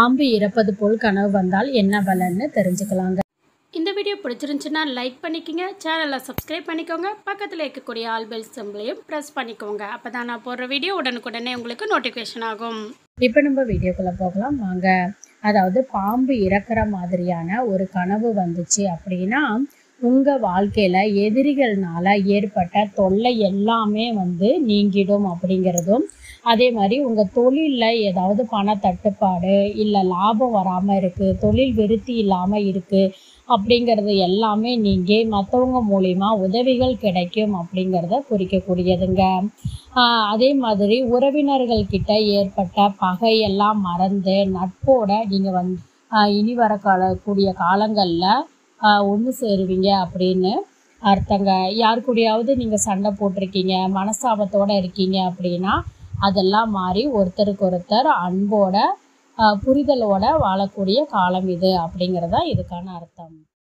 பாம்பு இறப்பது போல் கனவு வந்தால் என்ன பலன்னு தெரிஞ்சுக்கலாங்க. இந்த வீடியோ பிடிச்சிருந்துச்சுன்னா லைக் பண்ணிக்கோங்க, சேனலை சப்ஸ்கிரைப் பண்ணிக்கோங்க, பக்கத்தில் இருக்கக்கூடிய ஆல் பெல் சிம்பிளையும் ப்ரெஸ் பண்ணிக்கோங்க. அப்போ தான் நான் போடுற வீடியோ உடனுக்குடனே உங்களுக்கு நோட்டிஃபிகேஷன் ஆகும். இப்போ நம்ம வீடியோக்குள்ளே போகலாம் வாங்க. அதாவது பாம்பு இறக்குற மாதிரியான ஒரு கனவு வந்துச்சு அப்படின்னா உங்கள் வாழ்க்கையில் எதிரிகள்னால ஏற்பட்ட தொல்லை எல்லாமே நீங்கிடும் அப்படிங்கிறதும், அதே மாதிரி உங்கள் தொழிலில் ஏதாவது பண தட்டுப்பாடு இல்லை லாபம் வராமல் இருக்குது, தொழில் விருத்தி இல்லாமல் இருக்குது அப்படிங்கிறது எல்லாமே நீங்கி மற்றவங்க மூலிமா உதவிகள் கிடைக்கும் அப்படிங்கிறத குறிக்கக்கூடியதுங்க. அதே மாதிரி உறவினர்கள்கிட்ட ஏற்பட்ட பகையெல்லாம் மறந்து நட்போட நீங்கள் இனி வரக்கூடிய காலங்களில் ஒன்று சேருவீங்க அப்படின்னு அர்த்தங்க. யார் கூடயாவது நீங்கள் சண்டை போட்டிருக்கீங்க, மனஸ்தாபத்தோடு இருக்கீங்க அப்படின்னா அதெல்லாம் மாறி ஒருத்தருக்கு ஒருத்தர் அன்போட புரிதலோட வாழக்கூடிய காலம் இது அப்படிங்கிறதா இதுக்கான அர்த்தம்.